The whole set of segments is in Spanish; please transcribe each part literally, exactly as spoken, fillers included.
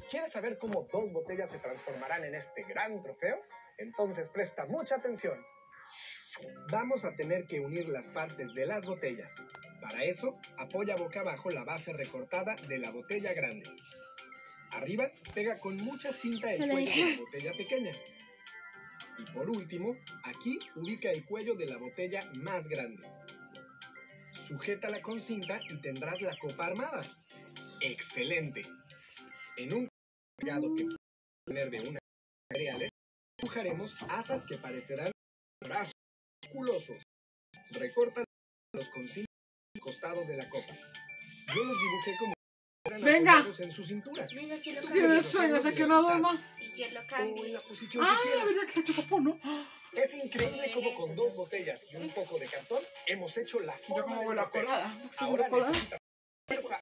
¿Quieres saber cómo dos botellas se transformarán en este gran trofeo? Entonces presta mucha atención. Vamos a tener que unir las partes de las botellas. Para eso, apoya boca abajo la base recortada de la botella grande. Arriba, pega con mucha cinta el cuello de la botella pequeña. Y por último, aquí ubica el cuello de la botella más grande. Sujétala con cinta y tendrás la copa armada. ¡Excelente! En un cargado que puede tener de una cereales, dibujaremos asas que parecerán brazos musculosos. Recorta los con cinta a los costados de la copa. Yo los dibujé como Venga. en su cintura. Venga, quiero ¿Tienes sueños de que no duerma? Y que lo cambie. O en la posición Ah, que la quieras. verdad que se ha hecho popó, ¿no? Es increíble cómo con dos botellas y un poco de cartón hemos hecho la Yo forma como del huele a trofeo. colada. Ahora necesitamos fuerza,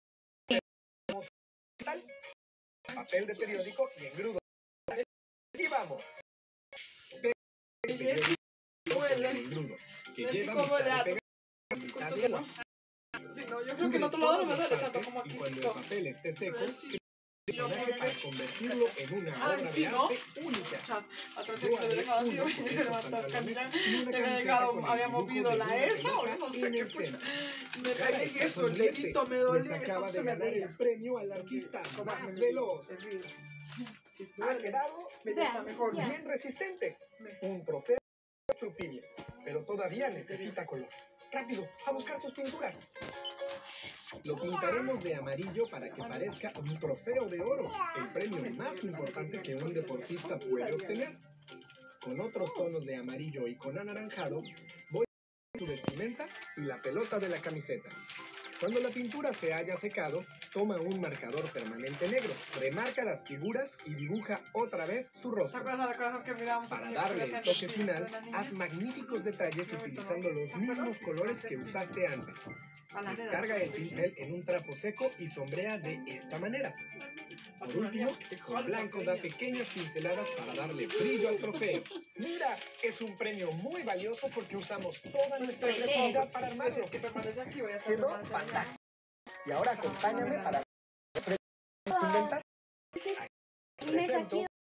papel de periódico y engrudo. Y vamos. El periódico con el engrudo, que No lleva estoy como mitad de de pegar, mitad de agua. Sí, no, yo creo que en otro lado no me duele tanto como Y aquí. cuando el papel esté seco, Sí. personaje para convertirlo en una Ay, obra sí, de ¿no? arte única. Atrás Yo de haré que dejaba uno así, con porque estos levantas pantalones caminar. y una Te había camiseta dejado, con el había dibujo movido de la una esa, o pelota no sé en qué el fue. centro. Me Cara caí y está eso, el sonriente, dedito me pues dolía, acaba de entonces me ganar dolía. el premio al artista más me veloz. Si Ha quedado está mejor. bien resistente. Un trofeo indestructible, pero todavía necesita color. Rápido, a buscar tus pinturas. Lo pintaremos de amarillo para que parezca un trofeo de oro, el premio más importante que un deportista puede obtener. Con otros tonos de amarillo y con anaranjado, voy a su vestimenta y la pelota de la camiseta. Cuando la pintura se haya secado, toma un marcador permanente negro, remarca las figuras y dibuja otra vez su rostro. Para darle el toque final, haz magníficos detalles utilizando los mismos colores que usaste antes. Descarga el pincel en un trapo seco y sombrea de esta manera. Por último, con blanco da pequeñas pinceladas para darle brillo al trofeo. ¡Mira! Es un premio muy valioso porque usamos toda nuestra creatividad para armarlo. Quedó fantástico. Y ahora acompáñame para inventar. Presento.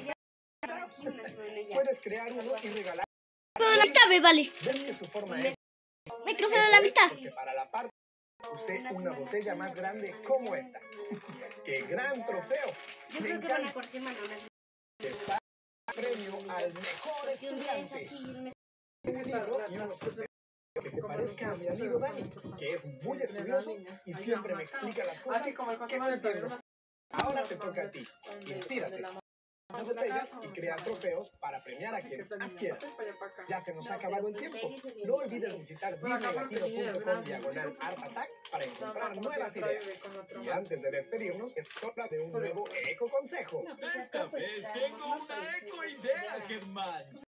Puedes crear uno y regalar. Pero la amistad me vale. ¿Ves que su forma es? Me trofeo de la amistad. Porque para la parte usé una botella más grande como esta. ¡Qué gran trofeo! Yo creo que van a por semana. Está premio al mejor estudiante. Un libro y unos consejos que se parezca a mi amigo Dani, que es muy estudioso y siempre me explica las cosas que no entiendo. Ahora te toca a ti. Inspírate. Las botellas y crea trofeos para premiar a quien más quieras. Ya se nos ha acabado el tiempo. No olvides visitar disney latino punto com diagonal art attack para encontrar nuevas ideas. Y antes de despedirnos, es hora de un nuevo eco consejo. Esta vez tengo una eco idea, Germán.